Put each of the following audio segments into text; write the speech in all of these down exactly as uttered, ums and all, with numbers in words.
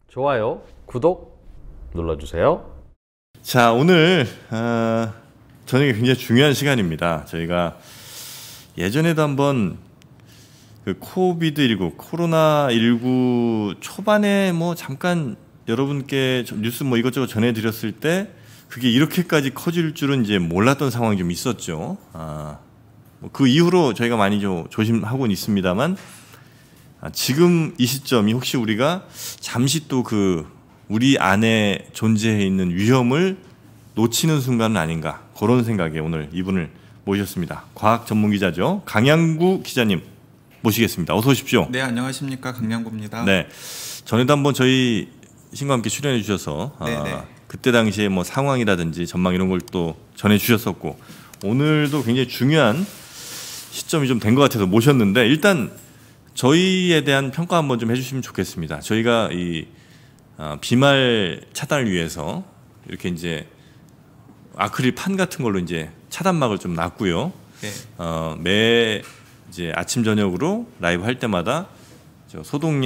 좋아요, 구독 눌러주세요. 자, 오늘 어, 저녁에 굉장히 중요한 시간입니다. 저희가 예전에도 한번 그 코비드 십구, 코로나 십구 초반에 뭐 잠깐 여러분께 뉴스 뭐 이것저것 전해드렸을 때 그게 이렇게까지 커질 줄은 이제 몰랐던 상황이 좀 있었죠. 아, 뭐 그 이후로 저희가 많이 좀 조심하고는 있습니다만 아, 지금 이 시점이 혹시 우리가 잠시 또 그 우리 안에 존재해 있는 위험을 놓치는 순간은 아닌가, 그런 생각에 오늘 이분을 모셨습니다. 과학 전문 기자죠. 강양구 기자님 모시겠습니다. 어서 오십시오. 네, 안녕하십니까, 강양구입니다. 네, 전에도 한번 저희 신과 함께 출연해 주셔서 아, 그때 당시에 뭐 상황이라든지 전망 이런 걸 또 전해 주셨었고, 오늘도 굉장히 중요한 시점이 좀 된 것 같아서 모셨는데, 일단 저희에 대한 평가 한번 좀 해주시면 좋겠습니다. 저희가 이 어, 비말 차단을 위해서 이렇게 이제 아크릴 판 같은 걸로 이제 차단막을 좀 놨고요. 네. 어, 매 이제 아침 저녁으로 라이브 할 때마다 저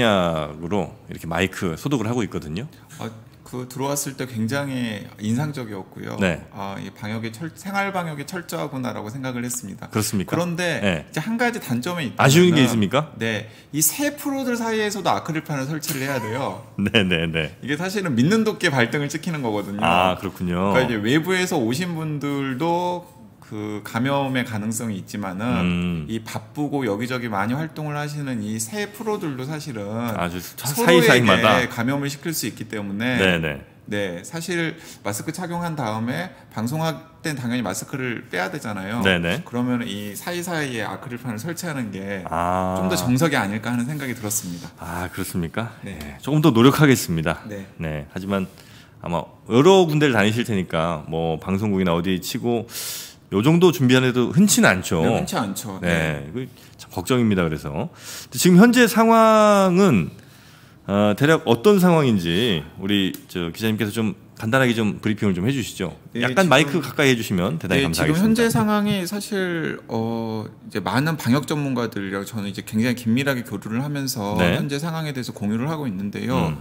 소독약으로 이렇게 마이크 소독을 하고 있거든요. 어, 그 들어왔을 때 굉장히 인상적이었고요. 네. 아, 이 방역이 철, 생활 방역이 철저하구나라고 생각을 했습니다. 그렇습니까? 그런데 네. 이제 한 가지 단점이 있다면, 아쉬운 게 있습니까? 네, 이 새 프로들 사이에서도 아크릴판을 설치를 해야 돼요. 네네네. 이게 사실은 믿는 도끼 발등을 찍히는 거거든요. 아, 그렇군요. 그러니까 이제 외부에서 오신 분들도 그 감염의 가능성이 있지만은 음. 이 바쁘고 여기저기 많이 활동을 하시는 이 새 프로들도 사실은 아주 서로에게 사이사이마다 감염을 시킬 수 있기 때문에 네네. 네, 사실 마스크 착용한 다음에 방송할 땐 당연히 마스크를 빼야 되잖아요. 네네. 그러면 이 사이사이에 아크릴판을 설치하는 게 좀 더 아. 정석이 아닐까 하는 생각이 들었습니다. 아, 그렇습니까? 네. 네. 조금 더 노력하겠습니다. 네. 네. 하지만 아마 여러 군데를 다니실 테니까 뭐 방송국이나 어디 치고 요 정도 준비하는 데도 흔치는 않죠. 네, 흔치 않죠. 네. 네. 참 걱정입니다. 그래서 지금 현재 상황은 어, 대략 어떤 상황인지 우리 저 기자님께서 좀 간단하게 좀 브리핑을 좀 해주시죠. 네, 약간 지금, 마이크 가까이 해주시면 대단히 네, 감사하겠습니다. 지금 현재 상황이 사실 어 이제 많은 방역 전문가들이랑 저는 이제 굉장히 긴밀하게 교류를 하면서 네. 현재 상황에 대해서 공유를 하고 있는데요. 음.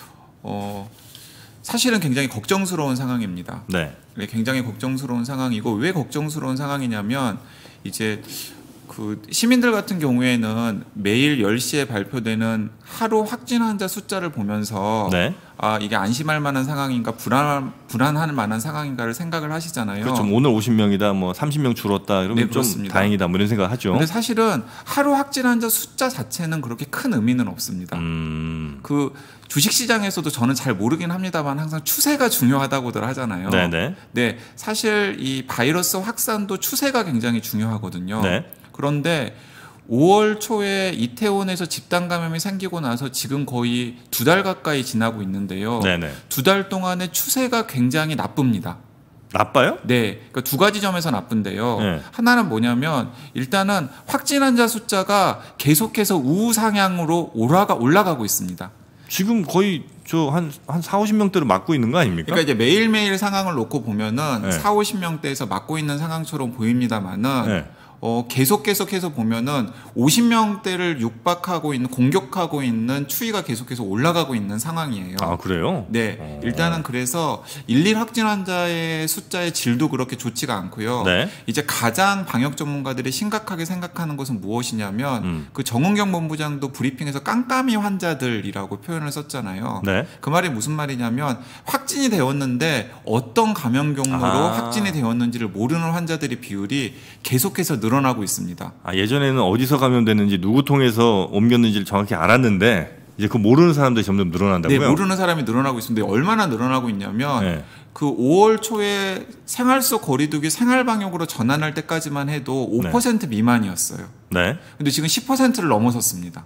어 사실은 굉장히 걱정스러운 상황입니다. 네. 네, 굉장히 걱정스러운 상황이고, 왜 걱정스러운 상황이냐면 이제 그 시민들 같은 경우에는 매일 열 시에 발표되는 하루 확진 환자 숫자를 보면서 네. 아, 이게 안심할 만한 상황인가, 불안 불안할 만한 상황인가를 생각을 하시잖아요. 그렇죠. 오늘 오십 명이다, 뭐 삼십 명 줄었다, 이러면 네, 좀 그렇습니다. 다행이다, 뭐 이런 생각 하죠. 근데 사실은 하루 확진 환자 숫자 자체는 그렇게 큰 의미는 없습니다. 음. 그 주식 시장에서도 저는 잘 모르긴 합니다만 항상 추세가 중요하다고들 하잖아요. 네네. 네, 사실 이 바이러스 확산도 추세가 굉장히 중요하거든요. 네. 그런데 오월 초에 이태원에서 집단 감염이 생기고 나서 지금 거의 두 달 가까이 지나고 있는데요. 네네. 두 달 동안의 추세가 굉장히 나쁩니다. 나빠요? 네, 그러니까 두 가지 점에서 나쁜데요. 네. 하나는 뭐냐면 일단은 확진 환자 숫자가 계속해서 우상향으로 올라가 올라가고 있습니다. 지금 거의 저 한 한 사오십 명대로 맞고 있는 거 아닙니까? 그러니까 이제 매일매일 상황을 놓고 보면은 네. 사오십 명대에서 맞고 있는 상황처럼 보입니다만은 네. 어, 계속 계속해서 보면은 오십 명대를 육박하고 있는, 공격하고 있는 추이가 계속해서 올라가고 있는 상황이에요. 아, 그래요? 네, 어. 일단은 그래서 일일 확진 환자의 숫자의 질도 그렇게 좋지가 않고요. 네. 이제 가장 방역 전문가들이 심각하게 생각하는 것은 무엇이냐면 음. 그 정은경 본부장도 브리핑에서 깜깜이 환자들이라고 표현을 썼잖아요. 네. 그 말이 무슨 말이냐면 확진이 되었는데 어떤 감염 경로로 아. 확진이 되었는지를 모르는 환자들의 비율이 계속해서 늘어나고 있습니다. 아, 예전에는 어디서 감염됐는지 누구 통해서 옮겼는지를 정확히 알았는데 이제 그 모르는 사람들이 점점 늘어난다고요? 네, 모르는 사람이 늘어나고 있습니다. 얼마나 늘어나고 있냐면 네. 그 오월 초에 생활 속 거리두기 생활 방역으로 전환할 때까지만 해도 오 퍼센트 네. 미만이었어요. 네. 근데 지금 십 퍼센트를 넘어섰습니다.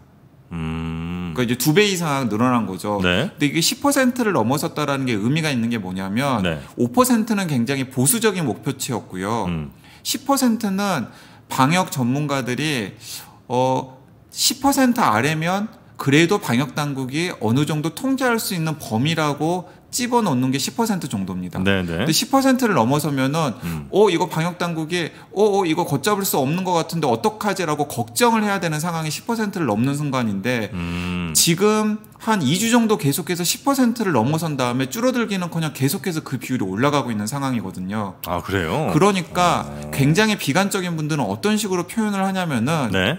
음. 그러니까 이제 두 배 이상 늘어난 거죠. 네. 근데 이게 십 퍼센트를 넘어섰다라는 게 의미가 있는 게 뭐냐면 네. 오 퍼센트는 굉장히 보수적인 목표치였고요. 음. 십 퍼센트는 방역 전문가들이 어 십 퍼센트 아래면 그래도 방역 당국이 어느 정도 통제할 수 있는 범위라고 집어넣는 게 십 퍼센트 정도입니다. 네네. 근데 십 퍼센트를 넘어서면은 음. 어 이거 방역 당국이 어, 어 이거 걷잡을 수 없는 것 같은데 어떡하지라고 걱정을 해야 되는 상황이 십 퍼센트를 넘는 순간인데 음. 지금 한 이 주 정도 계속해서 십 퍼센트를 넘어선 다음에 줄어들기는커녕 계속해서 그 비율이 올라가고 있는 상황이거든요. 아 그래요? 그러니까 어. 굉장히 비관적인 분들은 어떤 식으로 표현을 하냐면은 네.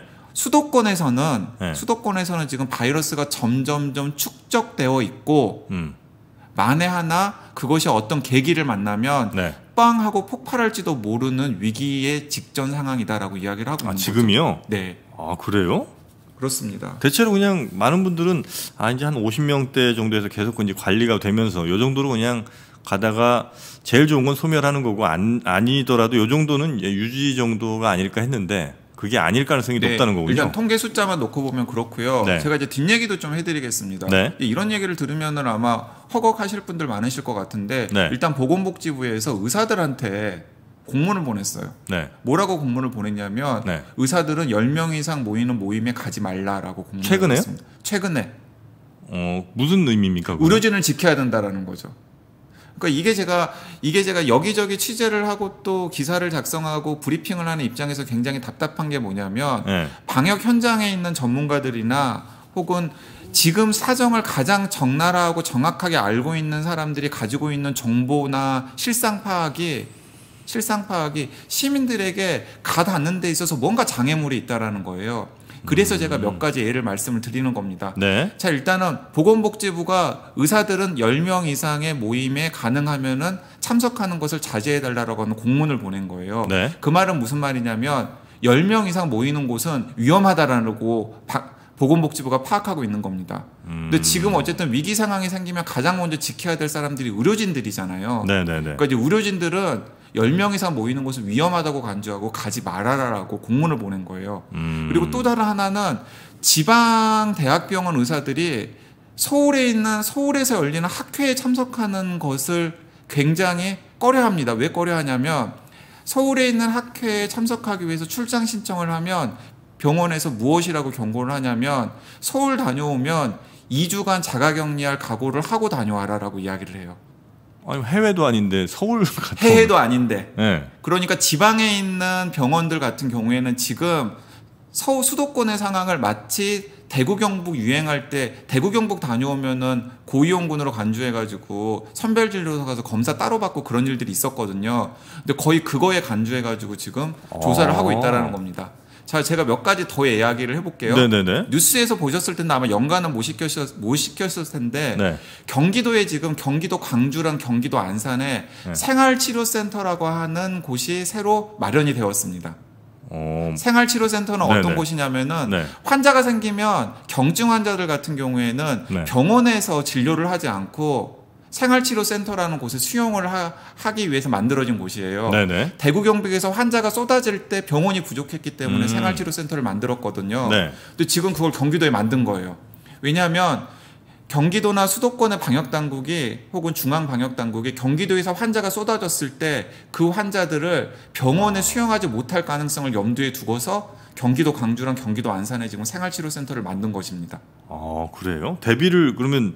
수도권에서는 네. 수도권에서는 지금 바이러스가 점점점 축적되어 있고 음. 만에 하나 그것이 어떤 계기를 만나면 네. 빵 하고 폭발할지도 모르는 위기의 직전 상황이다라고 이야기를 하고 아 있는 지금이요? 거죠. 네, 아 그래요? 그렇습니다. 대체로 그냥 많은 분들은 아 이제 한 오십 명대 정도에서 계속 이제 관리가 되면서 요 정도로 그냥 가다가 제일 좋은 건 소멸하는 거고 안 아니더라도 요 정도는 이제 유지 정도가 아닐까 했는데 그게 아닐 가능성이 네, 높다는 거군요. 일단 통계 숫자만 놓고 보면 그렇고요. 네. 제가 이제 뒷얘기도 좀 해드리겠습니다. 네. 이런 얘기를 들으면은 아마 허걱하실 분들 많으실 것 같은데 네. 일단 보건복지부에서 의사들한테 공문을 보냈어요. 네. 뭐라고 공문을 보냈냐면 네. 의사들은 열 명 이상 모이는 모임에 가지 말라라고 공문을 최근에요? 보냈습니다. 최근에. 어 무슨 의미입니까? 그건? 의료진을 지켜야 된다라는 거죠. 그러니까 이게 제가 이게 제가 여기저기 취재를 하고 또 기사를 작성하고 브리핑을 하는 입장에서 굉장히 답답한 게 뭐냐면 네. 방역 현장에 있는 전문가들이나 혹은 지금 사정을 가장 적나라하고 정확하게 알고 있는 사람들이 가지고 있는 정보나 실상 파악이 실상 파악이 시민들에게 가 닿는 데 있어서 뭔가 장애물이 있다라는 거예요. 그래서 제가 몇 가지 예를 말씀을 드리는 겁니다. 네. 자, 일단은 보건복지부가 의사들은 열 명 이상의 모임에 가능하면은 참석하는 것을 자제해달라고 하는 공문을 보낸 거예요. 네. 그 말은 무슨 말이냐면 열 명 이상 모이는 곳은 위험하다라고 보건복지부가 파악하고 있는 겁니다. 음. 근데 지금 어쨌든 위기 상황이 생기면 가장 먼저 지켜야 될 사람들이 의료진들이잖아요. 네네네. 그러니까 이제 의료진들은 열 명 이상 모이는 곳은 위험하다고 간주하고 가지 말아라라고 공문을 보낸 거예요. 음. 그리고 또 다른 하나는 지방 대학병원 의사들이 서울에 있는 서울에서 열리는 학회에 참석하는 것을 굉장히 꺼려합니다. 왜 꺼려하냐면 서울에 있는 학회에 참석하기 위해서 출장 신청을 하면 병원에서 무엇이라고 경고를 하냐면 서울 다녀오면 이 주간 자가격리할 각오를 하고 다녀와라라고 이야기를 해요. 아니 해외도 아닌데 서울 같은 해외도 아닌데. 네. 그러니까 지방에 있는 병원들 같은 경우에는 지금 서울 수도권의 상황을 마치 대구 경북 유행할 때 대구 경북 다녀오면은 고위험군으로 간주해가지고 선별진료소 가서 검사 따로 받고 그런 일들이 있었거든요. 근데 거의 그거에 간주해가지고 지금 조사를 아. 하고 있다라는 겁니다. 자, 제가 몇 가지 더 이야기를 해볼게요. 네네네. 뉴스에서 보셨을 텐데 아마 연관은 못 시켰을, 못 시켰을 텐데 네. 경기도에 지금 경기도 광주랑 경기도 안산에 네. 생활치료센터라고 하는 곳이 새로 마련이 되었습니다. 어. 생활치료센터는 네네. 어떤 곳이냐면은 네. 환자가 생기면 경증 환자들 같은 경우에는 네. 병원에서 진료를 하지 않고 생활치료센터라는 곳에 수용을 하, 하기 위해서 만들어진 곳이에요. 네네. 대구 경북에서 환자가 쏟아질 때 병원이 부족했기 때문에 음. 생활치료센터를 만들었거든요. 네. 근데 지금 그걸 경기도에 만든 거예요. 왜냐하면 경기도나 수도권의 방역당국이 혹은 중앙방역당국이 경기도에서 환자가 쏟아졌을 때 그 환자들을 병원에 수용하지 못할 가능성을 염두에 두고서 경기도 광주랑 경기도 안산에 지금 생활치료센터를 만든 것입니다. 아 그래요? 대비를 그러면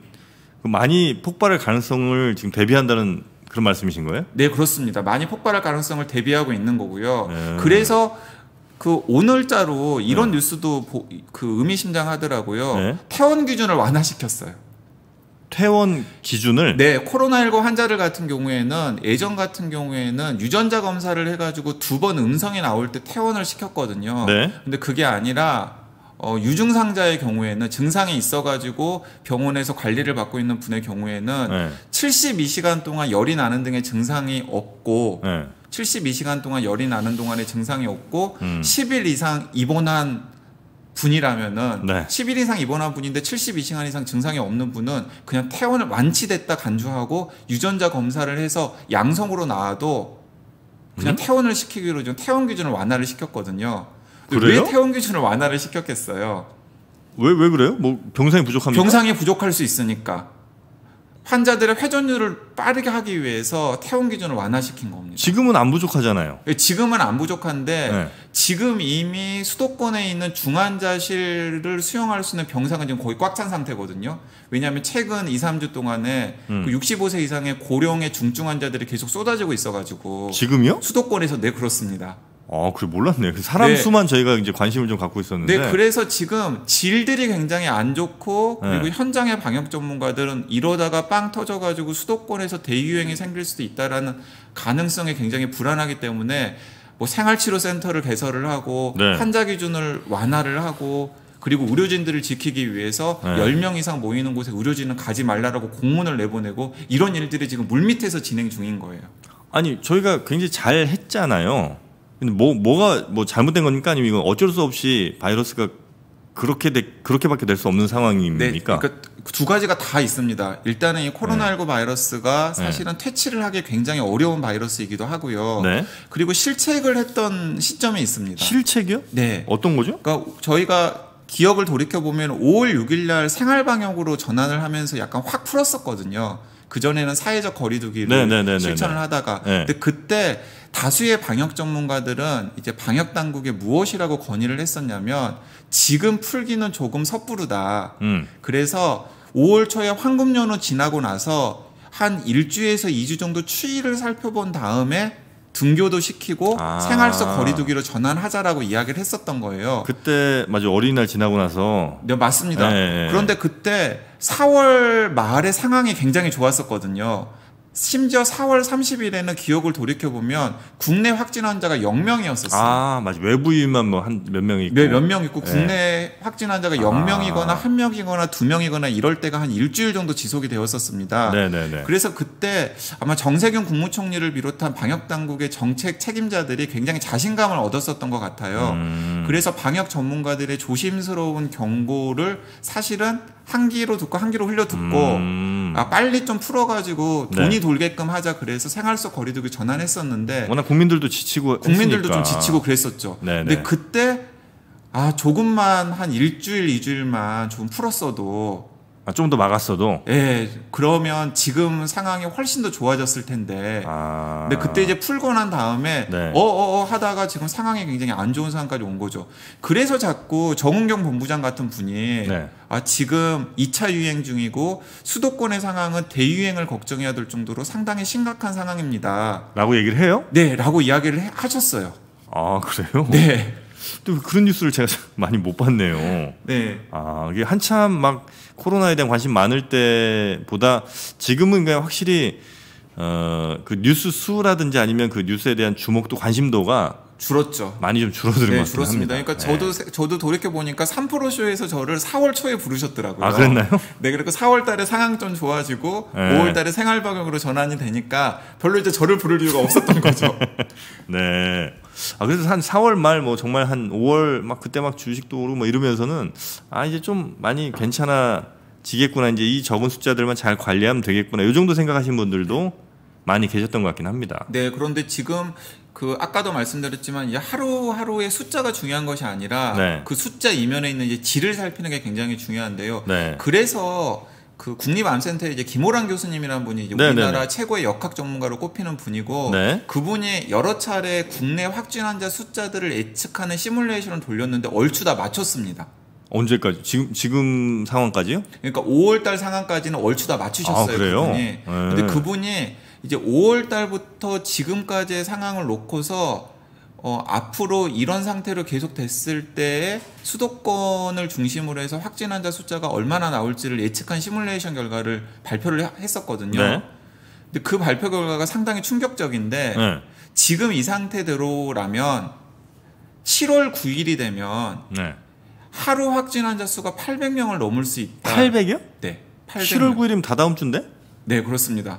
많이 폭발할 가능성을 지금 대비한다는 그런 말씀이신 거예요? 네, 그렇습니다. 많이 폭발할 가능성을 대비하고 있는 거고요. 네. 그래서 그 오늘자로 이런 네. 뉴스도 보, 그 의미심장하더라고요. 네. 퇴원 기준을 완화시켰어요. 퇴원 기준을 네, 코로나십구 환자들 같은 경우에는 예전 같은 경우에는 유전자 검사를 해가지고 두 번 음성이 나올 때 퇴원을 시켰거든요. 네. 근데 그게 아니라 어, 유증상자의 경우에는 증상이 있어가지고 병원에서 관리를 받고 있는 분의 경우에는 네. 칠십이 시간 동안 열이 나는 등의 증상이 없고 네. 칠십이 시간 동안 열이 나는 동안에 증상이 없고 음. 십 일 이상 입원한 분이라면은 네. 십 일 이상 입원한 분인데 칠십이 시간 이상 증상이 없는 분은 그냥 퇴원을 완치됐다 간주하고 유전자 검사를 해서 양성으로 나와도 그냥 음? 퇴원을 시키기로 좀 퇴원 기준을 완화를 시켰거든요. 그래요? 왜 퇴원 기준을 완화를 시켰겠어요? 왜 왜 그래요? 뭐 병상이 부족합니까? 병상이 부족할 수 있으니까. 환자들의 회전율을 빠르게 하기 위해서 퇴원 기준을 완화시킨 겁니다. 지금은 안 부족하잖아요. 지금은 안 부족한데 네. 지금 이미 수도권에 있는 중환자실을 수용할 수 있는 병상은 지금 거의 꽉 찬 상태거든요. 왜냐하면 최근 이, 삼 주 동안에 음. 그 육십오 세 이상의 고령의 중증 환자들이 계속 쏟아지고 있어가지고 지금요? 수도권에서 네 그렇습니다. 아, 그래 몰랐네. 그 사람 네. 수만 저희가 이제 관심을 좀 갖고 있었는데. 네, 그래서 지금 질들이 굉장히 안 좋고 그리고 네. 현장의 방역 전문가들은 이러다가 빵 터져가지고 수도권에서 대유행이 생길 수도 있다라는 가능성이 굉장히 불안하기 때문에 뭐 생활치료센터를 개설을 하고 네. 환자 기준을 완화를 하고 그리고 의료진들을 지키기 위해서 네. 열 명 이상 모이는 곳에 의료진은 가지 말라라고 공문을 내보내고 이런 일들이 지금 물밑에서 진행 중인 거예요. 아니 저희가 굉장히 잘 했잖아요. 근데 뭐 뭐가 뭐 잘못된 겁니까? 아니면 이건 어쩔 수 없이 바이러스가 그렇게 돼, 그렇게밖에 될 수 없는 상황입니까? 네, 그러니까 두 가지가 다 있습니다. 일단은 이 코로나십구 바이러스가 사실은 퇴치를 하기 굉장히 어려운 바이러스이기도 하고요. 네. 그리고 실책을 했던 시점이 있습니다. 실책이요? 네. 어떤 거죠? 그러니까 저희가 기억을 돌이켜 보면 오월 육일 날 생활 방역으로 전환을 하면서 약간 확 풀었었거든요. 그 전에는 사회적 거리두기를 네네네네네. 실천을 하다가, 네. 근데 그때 다수의 방역 전문가들은 이제 방역 당국에 무엇이라고 건의를 했었냐면 지금 풀기는 조금 섣부르다. 음. 그래서 오월 초에 황금 연휴 지나고 나서 한 일주에서 이 주 정도 추이를 살펴본 다음에 등교도 시키고 아. 생활 속 거리두기로 전환하자라고 이야기를 했었던 거예요. 그때 맞아 어린이날 지나고 나서 네, 맞습니다. 네. 그런데 그때 사월 말의 상황이 굉장히 좋았었거든요. 심지어 사월 삼십일에는 기억을 돌이켜보면 국내 확진 환자가 영 명이었었어요. 아 맞아 외부인만 뭐 한 몇 명 있고 네, 몇 명 있고 네. 국내 확진 환자가 아. 영 명이거나 한 명이거나 두 명이거나 이럴 때가 한 일주일 정도 지속이 되었었습니다. 네네네. 그래서 그때 아마 정세균 국무총리를 비롯한 방역 당국의 정책 책임자들이 굉장히 자신감을 얻었었던 것 같아요. 음. 그래서 방역 전문가들의 조심스러운 경고를 사실은 한 귀로 듣고 한 귀로 흘려 듣고 음. 아, 빨리 좀 풀어가지고 네. 돈이 돌게끔 하자 그래서 생활 속 거리두기 전환했었는데 워낙 국민들도 지치고 국민들도 했으니까. 좀 지치고 그랬었죠. 네네. 근데 그때 아 조금만 한 일주일 이주일만 좀 풀었어도 아, 좀 더 막았어도. 예 그러면 지금 상황이 훨씬 더 좋아졌을 텐데 아. 근데 그때 이제 풀고 난 다음에 네. 어어어 하다가 지금 상황이 굉장히 안 좋은 상황까지 온 거죠. 그래서 자꾸 정은경 본부장 같은 분이 네. 아 지금 이 차 유행 중이고 수도권의 상황은 대유행을 걱정해야 될 정도로 상당히 심각한 상황입니다. 라고 얘기를 해요? 네, 라고 이야기를 해- 하셨어요. 아 그래요? 네, 또 그런 뉴스를 제가 많이 못 봤네요. 네. 아 이게 한참 막 코로나에 대한 관심 많을 때보다 지금은 그냥 확실히 어 그 뉴스 수라든지 아니면 그 뉴스에 대한 주목도 관심도가 줄었죠. 많이 좀 줄어드는 네, 것 같긴 줄었습니다. 합니다. 그러니까 네. 저도 세- 저도 돌이켜 보니까 삼 프로 쇼에서 저를 사월 초에 부르셨더라고요. 아 그랬나요? 네, 그리고 사월 달에 상황 좀 좋아지고 네. 오월 달에 생활 방역으로 전환이 되니까 별로 이제 저를 부를 이유가 없었던 거죠. 네. 아 그래서 한 사월 말 뭐 정말 한 오월 막 그때 막 주식도 오르고 뭐 이러면서는 아 이제 좀 많이 괜찮아지겠구나 이제 이 적은 숫자들만 잘 관리하면 되겠구나 이 정도 생각하시는 분들도 많이 계셨던 것 같긴 합니다. 네, 그런데 지금 그 아까도 말씀드렸지만 이제 하루하루의 숫자가 중요한 것이 아니라 네. 그 숫자 이면에 있는 이제 질을 살피는 게 굉장히 중요한데요. 네. 그래서 그 국립암센터에 이제 김호랑 교수님이라는 분이 이제 네, 우리나라 네, 네. 최고의 역학 전문가로 꼽히는 분이고 네. 그분이 여러 차례 국내 확진 환자 숫자들을 예측하는 시뮬레이션을 돌렸는데 얼추 다 맞췄습니다. 언제까지? 지금 지금 상황까지요? 그러니까 오월 달 상황까지는 얼추 다 맞추셨어요. 아, 그래요? 그분이. 네. 근데 그분이 이제 오월 달부터 지금까지의 상황을 놓고서 어, 앞으로 이런 상태로 계속 됐을 때에 수도권을 중심으로 해서 확진 환자 숫자가 얼마나 나올지를 예측한 시뮬레이션 결과를 발표를 하- 했었거든요. 네. 근데 그 발표 결과가 상당히 충격적인데 네. 지금 이 상태대로라면 칠월 구일이 되면 네. 하루 확진 환자 수가 팔백 명을 넘을 수 있다. 팔백이요? 네. 팔백 명. 칠월 구일이면 다 다음 주인데? 네, 그렇습니다.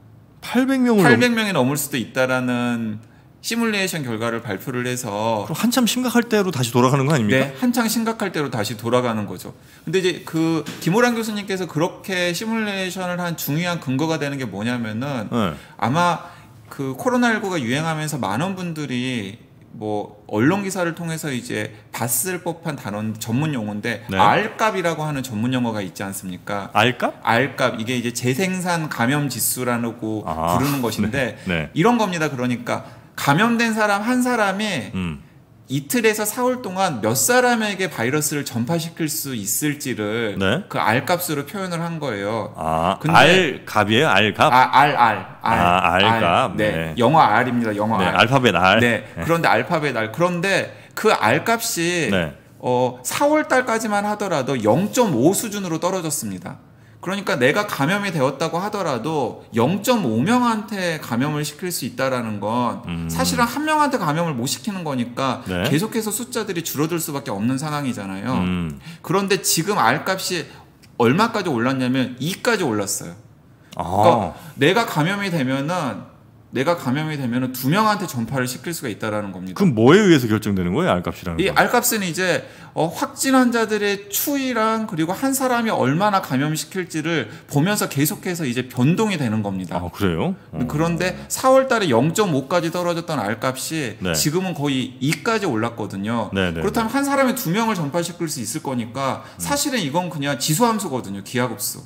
팔백 명을 넘... 팔백 명이 넘을 수도 있다라는 시뮬레이션 결과를 발표를 해서 그럼 한참 심각할 때로 다시 돌아가는 거 아닙니까? 네, 한창 심각할 때로 다시 돌아가는 거죠. 근데 이제 그 김호랑 교수님께서 그렇게 시뮬레이션을 한 중요한 근거가 되는 게 뭐냐면은 네. 아마 그 코로나십구가 유행하면서 많은 분들이 뭐 언론 기사를 통해서 이제 봤을 법한 단어 전문 용어인데 네. R값이라고 하는 전문 용어가 있지 않습니까? R값? R값 이게 이제 재생산 감염 지수라고 아, 부르는 것인데 네, 네. 이런 겁니다. 그러니까 감염된 사람 한 사람이 음. 이틀에서 사흘 동안 몇 사람에게 바이러스를 전파시킬 수 있을지를 네. 그 R값으로 표현을 한 거예요. 아, 근데- R값이에요? R값? 아, R, R, R. 아, R값. 네. 네. 영어 R입니다. 영어 네, R. 알파벳 R. 네. 그런데 알파벳 R. 그런데 그 R 값이 네. 어, 사월 달까지만 하더라도 영 점 오 수준으로 떨어졌습니다. 그러니까 내가 감염이 되었다고 하더라도 영 점 오 명한테 감염을 시킬 수 있다라는 건 음. 사실은 한 명한테 감염을 못 시키는 거니까 네. 계속해서 숫자들이 줄어들 수밖에 없는 상황이잖아요. 음. 그런데 지금 R 값이 얼마까지 올랐냐면 이까지 올랐어요. 아. 그러니까 내가 감염이 되면은 내가 감염이 되면은 두 명한테 전파를 시킬 수가 있다라는 겁니다. 그럼 뭐에 의해서 결정되는 거예요? R값이라는 이 건? R값은 이제 어, 확진 환자들의 추이랑 그리고 한 사람이 얼마나 감염시킬지를 보면서 계속해서 이제 변동이 되는 겁니다. 아, 그래요? 어. 그런데 사월 달에 영 점 오까지 떨어졌던 R값이 네. 지금은 거의 이까지 올랐거든요. 네, 네, 그렇다면 한 사람이 두 명을 전파시킬 수 있을 거니까 사실은 이건 그냥 지수함수거든요. 기하급수.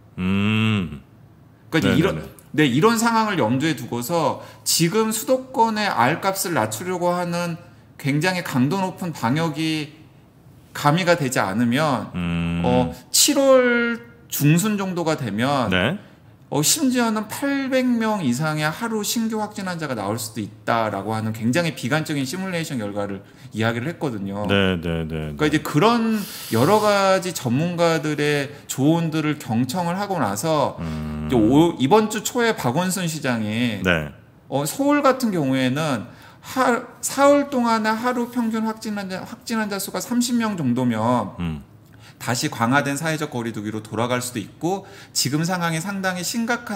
음. 그러니까 이제 네, 이런 네, 네. 네, 이런 상황을 염두에 두고서 지금 수도권의 R값을 낮추려고 하는 굉장히 강도 높은 방역이 가미가 되지 않으면 음. 어, 칠월 중순 정도가 되면 네. 어, 심지어는 팔백 명 이상의 하루 신규 확진 환자가 나올 수도 있다라고 하는 굉장히 비관적인 시뮬레이션 결과를 이야기를 했거든요. 네, 네, 네. 그러니까 이제 그런 여러 가지 전문가들의 조언들을 경청을 하고 나서 음. 이제 오, 이번 주 초에 박원순 시장이 네. 어, 서울 같은 경우에는 하, 사흘 동안에 하루 평균 확진 환자, 확진 환자 수가 삼십 명 정도면 음. 다시 강화된 사회적 거리두기로 돌아갈 수도 있고 지금 상황이 상당히 심각한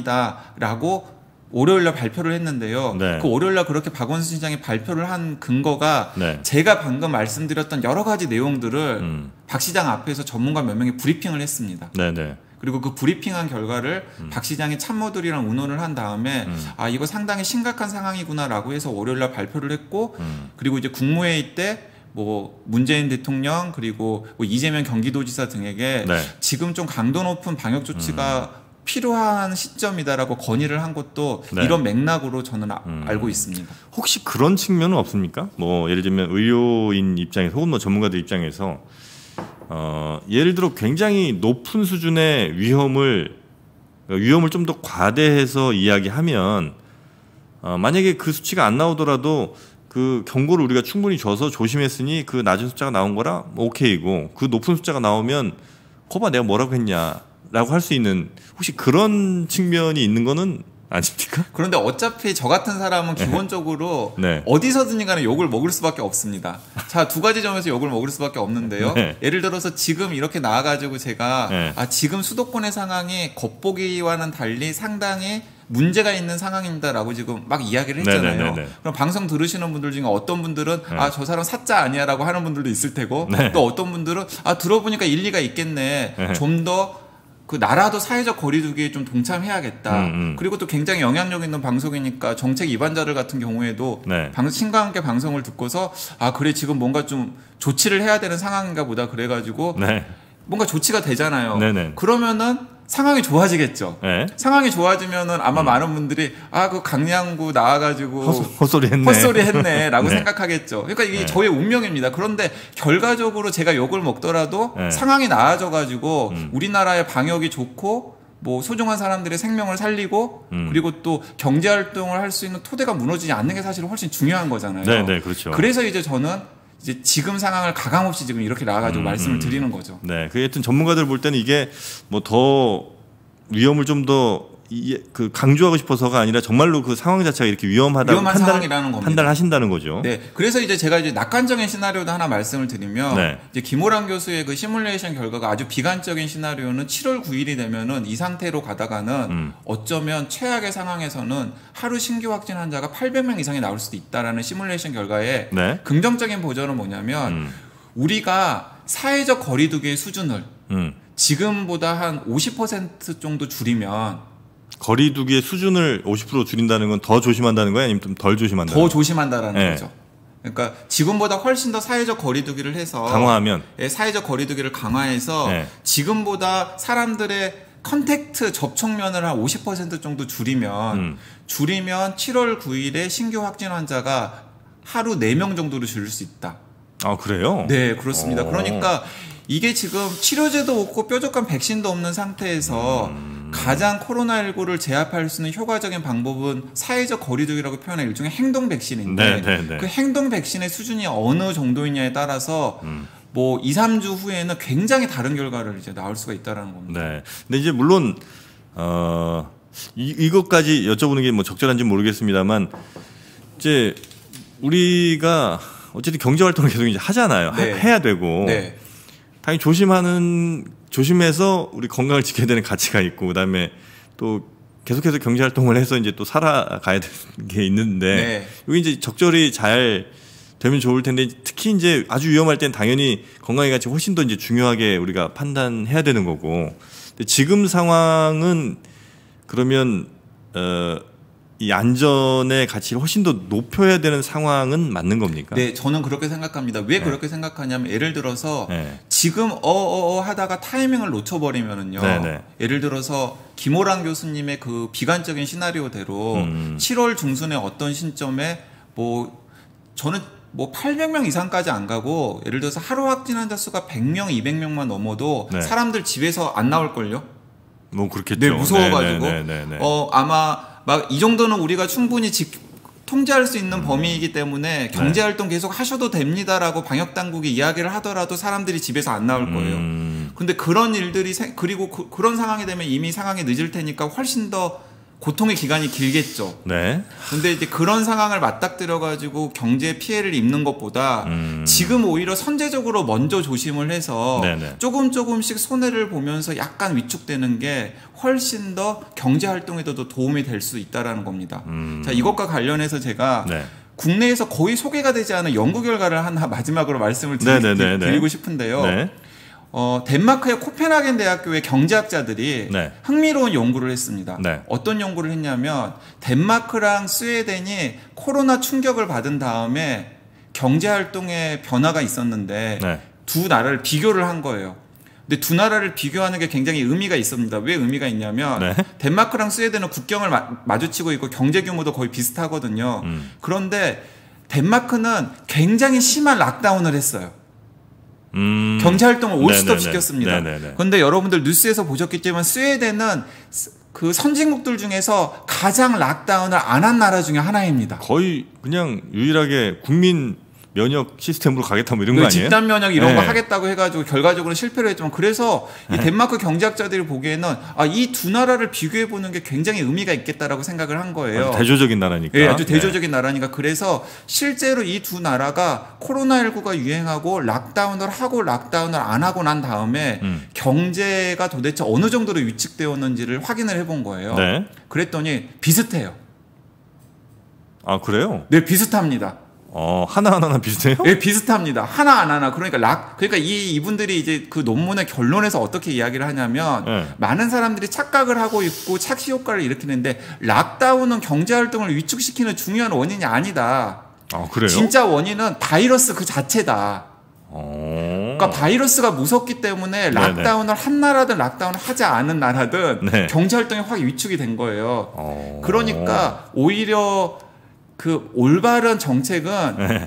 상황이다라고 월요일날 발표를 했는데요. 네. 그 월요일날 그렇게 박원순 시장이 발표를 한 근거가 네. 제가 방금 말씀드렸던 여러 가지 내용들을 음. 박 시장 앞에서 전문가 몇 명이 브리핑을 했습니다. 네, 네. 그리고 그 브리핑한 결과를 음. 박 시장이 참모들이랑 의논을 한 다음에 음. 아 이거 상당히 심각한 상황이구나라고 해서 월요일날 발표를 했고 음. 그리고 이제 국무회의 때 뭐 문재인 대통령 그리고 뭐 이재명 경기도지사 등에게 네. 지금 좀 강도 높은 방역 조치가 필요한 시점이다라고 건의를 한 것도 네. 이런 맥락으로 저는 아- 음. 알고 있습니다. 혹시 그런 측면은 없습니까? 뭐 예를 들면 의료인 입장에서 혹은 뭐 전문가들 입장에서 어, 예를 들어 굉장히 높은 수준의 위험을 위험을 좀 더 과대해서 이야기하면 어, 만약에 그 수치가 안 나오더라도 그 경고를 우리가 충분히 줘서 조심했으니 그 낮은 숫자가 나온 거라 뭐 오케이고 그 높은 숫자가 나오면 거봐 내가 뭐라고 했냐라고 할 수 있는 혹시 그런 측면이 있는 거는 아닙니까? 그런데 어차피 저 같은 사람은 기본적으로 네. 어디서든지 간에 욕을 먹을 수밖에 없습니다. 자, 두 가지 점에서 욕을 먹을 수밖에 없는데요. 네. 예를 들어서 지금 이렇게 나와가지고 제가 네. 아, 지금 수도권의 상황이 겉보기와는 달리 상당히 문제가 있는 상황입니다라고 지금 막 이야기를 했잖아요. 네네네네. 그럼 방송 들으시는 분들 중에 어떤 분들은 네. 아, 저 사람 사짜 아니야라고 하는 분들도 있을 테고 네. 또 어떤 분들은 아, 들어보니까 일리가 있겠네. 네. 좀 더 그 나라도 사회적 거리두기에 좀 동참해야겠다. 음, 음. 그리고 또 굉장히 영향력 있는 방송이니까 정책 위반자들 같은 경우에도 네. 방, 신과 함께 방송을 듣고서 아 그래 지금 뭔가 좀 조치를 해야 되는 상황인가 보다 그래가지고 네. 뭔가 조치가 되잖아요. 네네. 그러면은 상황이 좋아지겠죠. 네. 상황이 좋아지면은 아마 많은 분들이 아 그 강양구 나와가지고 헛소, 헛소리 했네. 헛소리 했네라고 네. 생각하겠죠. 그러니까 이게 네. 저의 운명입니다. 그런데 결과적으로 제가 욕을 먹더라도 네. 상황이 나아져가지고 음. 우리나라의 방역이 좋고 뭐 소중한 사람들의 생명을 살리고 음. 그리고 또 경제 활동을 할 수 있는 토대가 무너지지 않는 게 사실 훨씬 중요한 거잖아요. 네, 네, 그렇죠. 그래서 이제 저는 이제 지금 상황을 가감없이 지금 이렇게 나와가지고 음, 말씀을 음. 드리는 거죠. 네, 그 하여튼 전문가들 볼 때는 이게 뭐 더 위험을 좀 더 그 강조하고 싶어서가 아니라 정말로 그 상황 자체가 이렇게 위험하다고 위험한 판단, 상황이라는 겁니다. 판단하신다는 거죠. 네, 그래서 이제 제가 이제 낙관적인 시나리오도 하나 말씀을 드리면 네. 이제 김호랑 교수의 그 시뮬레이션 결과가 아주 비관적인 시나리오는 칠월 구일이 되면은 이 상태로 가다가는 음. 어쩌면 최악의 상황에서는 하루 신규 확진 환자가 팔백 명 이상이 나올 수도 있다라는 시뮬레이션 결과에 네. 긍정적인 보전은 뭐냐면 음. 우리가 사회적 거리두기의 수준을 음. 지금보다 한 오십 퍼센트 정도 줄이면 거리두기의 수준을 오십 퍼센트 줄인다는 건 더 조심한다는 거예요? 아니면 좀 덜 조심한다는 더 거예요? 조심한다라는 네. 거죠. 그러니까 지금보다 훨씬 더 사회적 거리두기를 해서 강화하면 예, 사회적 거리두기를 강화해서 네. 지금보다 사람들의 컨택트 접촉면을 한 오십 퍼센트 정도 줄이면 음. 줄이면 칠월 구일에 신규 확진 환자가 하루 네 명 정도로 줄일 수 있다. 아 그래요? 네, 그렇습니다. 오. 그러니까 이게 지금 치료제도 없고 뾰족한 백신도 없는 상태에서 음. 가장 코로나십구를 제압할 수 있는 효과적인 방법은 사회적 거리두기라고 표현한 일종의 행동 백신인데 네, 네, 네. 그 행동 백신의 수준이 어느 정도이냐에 따라서 음. 뭐 이, 삼 주 후에는 굉장히 다른 결과를 이제 나올 수가 있다라는 겁니다. 네. 근데 이제 물론 어 이, 이것까지 여쭤보는 게 뭐 적절한지 모르겠습니다만 이제 우리가 어쨌든 경제 활동을 계속 이제 하잖아요. 네. 하, 해야 되고 네. 당연히 조심하는 조심해서 우리 건강을 지켜야 되는 가치가 있고 그다음에 또 계속해서 경제 활동을 해서 이제 또 살아가야 되는 게 있는데 네. 여기 이제 적절히 잘 되면 좋을 텐데 특히 이제 아주 위험할 땐 당연히 건강의 가치 훨씬 더 이제 중요하게 우리가 판단해야 되는 거고. 근데 지금 상황은 그러면 어, 이 안전의 가치를 훨씬 더 높여야 되는 상황은 맞는 겁니까? 네, 저는 그렇게 생각합니다. 왜 네. 그렇게 생각하냐면 예를 들어서 네. 지금 어어어 하다가 타이밍을 놓쳐버리면은요. 네, 네. 예를 들어서 김호랑 교수님의 그 비관적인 시나리오대로 음. 칠월 중순에 어떤 시점에 뭐 저는 뭐 팔백 명 이상까지 안 가고 예를 들어서 하루 확진 환자 수가 백 명, 이백 명만 넘어도 네. 사람들 집에서 안 나올걸요? 뭐 그렇겠죠. 네, 무서워가지고. 네, 네, 네, 네. 어, 아마 막 이 정도는 우리가 충분히 지, 통제할 수 있는 음. 범위이기 때문에 경제활동 계속 하셔도 됩니다라고 방역당국이 이야기를 하더라도 사람들이 집에서 안 나올 거예요. 음. 근데 그런 일들이, 생, 그리고 그, 그런 상황이 되면 이미 상황이 늦을 테니까 훨씬 더 고통의 기간이 길겠죠. 네. 근데 이제 그런 상황을 맞닥뜨려가지고 경제 피해를 입는 것보다 음. 지금 오히려 선제적으로 먼저 조심을 해서 네네. 조금 조금씩 손해를 보면서 약간 위축되는 게 훨씬 더 경제 활동에도 더 도움이 될 수 있다라는 겁니다. 음. 자, 이것과 관련해서 제가 네. 국내에서 거의 소개가 되지 않은 연구 결과를 하나 마지막으로 말씀을 드리, 네네네네. 드리고 싶은데요. 네. 어, 덴마크의 코펜하겐 대학교의 경제학자들이 네. 흥미로운 연구를 했습니다. 네. 어떤 연구를 했냐면 덴마크랑 스웨덴이 코로나 충격을 받은 다음에 경제 활동에 변화가 있었는데 네. 두 나라를 비교를 한 거예요. 근데 두 나라를 비교하는 게 굉장히 의미가 있습니다. 왜 의미가 있냐면 네. 덴마크랑 스웨덴은 국경을 마, 마주치고 있고 경제 규모도 거의 비슷하거든요. 음. 그런데 덴마크는 굉장히 심한 락다운을 했어요. 음. 경제활동을 네네네. 올스톱 시켰습니다. 네네네. 그런데 여러분들 뉴스에서 보셨겠지만 스웨덴은 그 선진국들 중에서 가장 락다운을 안 한 나라 중에 하나입니다. 거의 그냥 유일하게 국민 면역 시스템으로 가겠다 뭐 이런 거 아니에요? 집단 면역 이런 네. 거 하겠다고 해가지고 결과적으로 실패를 했지만 그래서 이 덴마크 경제학자들이 보기에는 아, 이 두 나라를 비교해 보는 게 굉장히 의미가 있겠다라고 생각을 한 거예요. 아주 대조적인 나라니까. 예, 아주 네. 대조적인 나라니까 그래서 실제로 이 두 나라가 코로나십구가 유행하고 락다운을 하고 락다운을 안 하고 난 다음에 음. 경제가 도대체 어느 정도로 위축되었는지를 확인을 해본 거예요. 네. 그랬더니 비슷해요. 아 그래요? 네, 비슷합니다. 어 하나 하나나 비슷해요? 예, 비슷합니다. 하나 안 하나. 그러니까 락, 그러니까 이 이분들이 이제 그 논문의 결론에서 어떻게 이야기를 하냐면 네. 많은 사람들이 착각을 하고 있고 착시 효과를 일으키는데 락다운은 경제 활동을 위축시키는 중요한 원인이 아니다. 아 그래요? 진짜 원인은 바이러스 그 자체다. 어. 그러니까 바이러스가 무섭기 때문에 락다운을 한 나라든 락다운을 하지 않은 나라든 네. 경제 활동이 확 위축이 된 거예요. 어. 그러니까 오히려 그 올바른 정책은 네.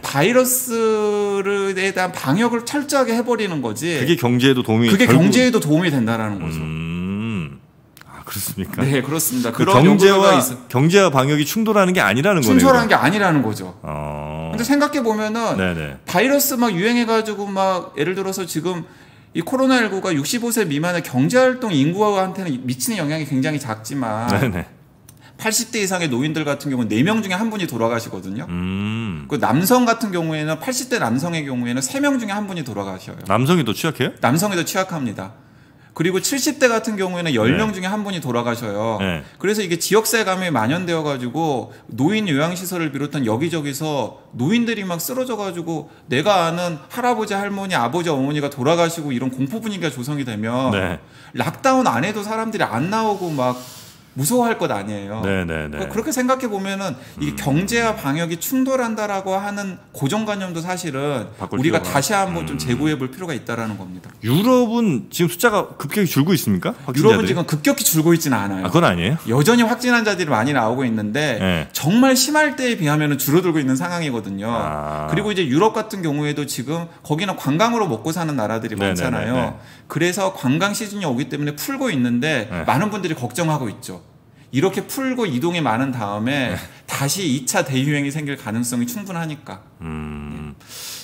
바이러스에 대한 방역을 철저하게 해버리는 거지. 그게 경제에도 도움이 그게 결국- 경제에도 도움이 된다라는 거죠. 음. 아 그렇습니까? 네, 그렇습니다. 그 그런 경제와 연구가 있어. 경제와 방역이 충돌하는 게 아니라는 거네요. 순서라는 게 아니라는 거죠. 어. 근데 생각해 보면은 네네. 바이러스 막 유행해가지고 막 예를 들어서 지금 이 코로나십구가 육십오 세 미만의 경제활동 인구한테는 미치는 영향이 굉장히 작지만 네네. 팔십 대 이상의 노인들 같은 경우는 네 명 중에 한 분이 돌아가시거든요. 음. 그 남성 같은 경우에는 팔십 대 남성의 경우에는 세 명 중에 한 분이 돌아가셔요. 남성이 더 취약해요? 남성이 더 취약합니다. 그리고 칠십 대 같은 경우에는 열 명 네. 중에 한 분이 돌아가셔요. 네. 그래서 이게 지역사회 감염이 만연되어 가지고 노인 요양시설을 비롯한 여기저기서 노인들이 막 쓰러져 가지고 내가 아는 할아버지 할머니 아버지 어머니가 돌아가시고 이런 공포 분위기가 조성이 되면 네. 락다운 안 해도 사람들이 안 나오고 막 무서워할 것 아니에요. 네네네. 그러니까 그렇게 생각해 보면은 이 음. 경제와 방역이 충돌한다라고 하는 고정관념도 사실은 우리가 필요가. 다시 한번 음. 좀 재고해 볼 필요가 있다라는 겁니다. 유럽은 지금 숫자가 급격히 줄고 있습니까? 확진자들이? 유럽은 지금 급격히 줄고 있지는 않아요. 아, 그건 아니에요? 여전히 확진 환자들이 많이 나오고 있는데 네. 정말 심할 때에 비하면 줄어들고 있는 상황이거든요. 아. 그리고 이제 유럽 같은 경우에도 지금 거기는 관광으로 먹고 사는 나라들이 네네네네. 많잖아요. 그래서 관광 시즌이 오기 때문에 풀고 있는데 네. 많은 분들이 걱정하고 있죠. 이렇게 풀고 이동이 많은 다음에 네. 다시 이 차 대유행이 생길 가능성이 충분하니까. 음,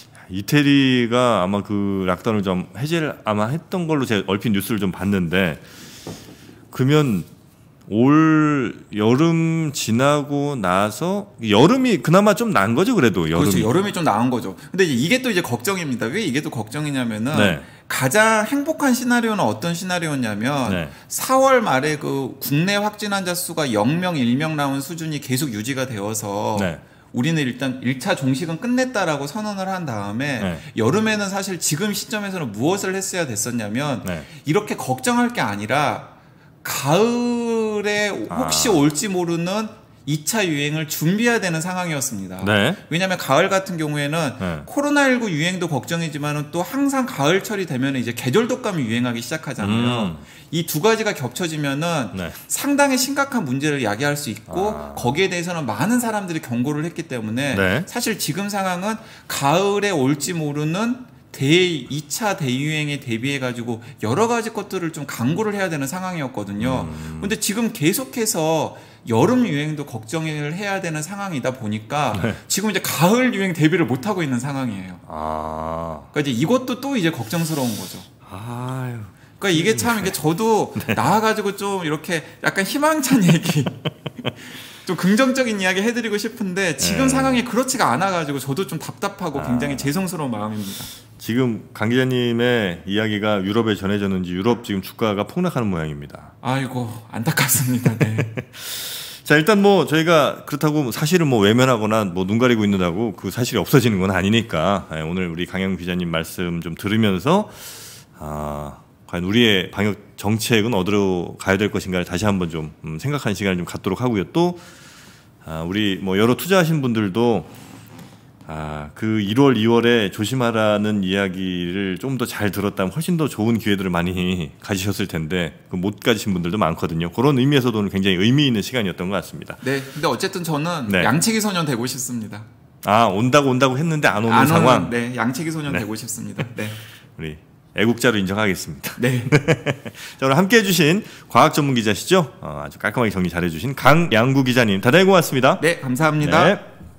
이태리가 아마 그 락다운을 좀 해제를 아마 했던 걸로 제가 얼핏 뉴스를 좀 봤는데, 그러면 올 여름 지나고 나서 여름이 그나마 좀 난 거죠, 그래도 여름이. 그렇죠. 여름이 좀 나은 거죠. 근데 이제 이게 또 이제 걱정입니다. 왜 이게 또 걱정이냐면은 네. 가장 행복한 시나리오는 어떤 시나리오냐면 네. 사월 말에 그 국내 확진 환자 수가 영 명, 일 명 나온 수준이 계속 유지가 되어서 네. 우리는 일단 일 차 종식은 끝냈다라고 선언을 한 다음에 네. 여름에는 사실 지금 시점에서는 무엇을 했어야 됐었냐면 네. 이렇게 걱정할 게 아니라 가을에 혹시 아. 올지 모르는 이 차 유행을 준비해야 되는 상황이었습니다. 네. 왜냐하면 가을 같은 경우에는 네. 코로나십구 유행도 걱정이지만 또 항상 가을철이 되면 이제 계절 독감이 유행하기 시작하잖아요. 음. 이 두 가지가 겹쳐지면은 네. 상당히 심각한 문제를 야기할 수 있고 아. 거기에 대해서는 많은 사람들이 경고를 했기 때문에 네. 사실 지금 상황은 가을에 올지 모르는 대 이 차 대유행에 대비해 가지고 여러 가지 것들을 좀 강구를 해야 되는 상황이었거든요. 음. 근데 지금 계속해서 여름 유행도 걱정을 해야 되는 상황이다 보니까 네. 지금 이제 가을 유행 대비를 못 하고 있는 상황이에요. 아, 그러니까 이제 이것도 또 이제 걱정스러운 거죠. 아유. 그러니까 이게 참 이게 저도 네. 나와가지고 좀 이렇게 약간 희망찬 얘기, 좀 긍정적인 이야기 해드리고 싶은데 지금 네. 상황이 그렇지가 않아가지고 저도 좀 답답하고 굉장히 아. 죄송스러운 마음입니다. 지금 강 기자님의 이야기가 유럽에 전해졌는지 유럽 지금 주가가 폭락하는 모양입니다. 아이고 안타깝습니다. 네. 자, 일단 뭐 저희가 그렇다고 사실은 뭐 외면하거나 뭐 눈 가리고 있는다고 그 사실이 없어지는 건 아니니까, 예, 오늘 우리 강영 기자님 말씀 좀 들으면서 아, 과연 우리의 방역 정책은 어디로 가야 될 것인가를 다시 한번 좀 음, 생각하는 시간을 좀 갖도록 하고요. 또 아, 우리 뭐 여러 투자하신 분들도 아, 그 일월, 이월에 조심하라는 이야기를 좀 더 잘 들었다면 훨씬 더 좋은 기회들을 많이 가지셨을 텐데 그 못 가지신 분들도 많거든요. 그런 의미에서도 오늘 굉장히 의미 있는 시간이었던 것 같습니다. 네. 근데 어쨌든 저는 네. 양치기 소년 되고 싶습니다. 아, 온다고 온다고 했는데 안 오는 안 상황. 오는, 네. 양치기 소년 네. 되고 싶습니다. 네. 우리 애국자로 인정하겠습니다. 네. 자, 오늘 함께해 주신 과학 전문 기자시죠? 어, 아주 깔끔하게 정리 잘해 주신 강양구 기자님 대단히 고맙습니다. 네. 감사합니다. 네.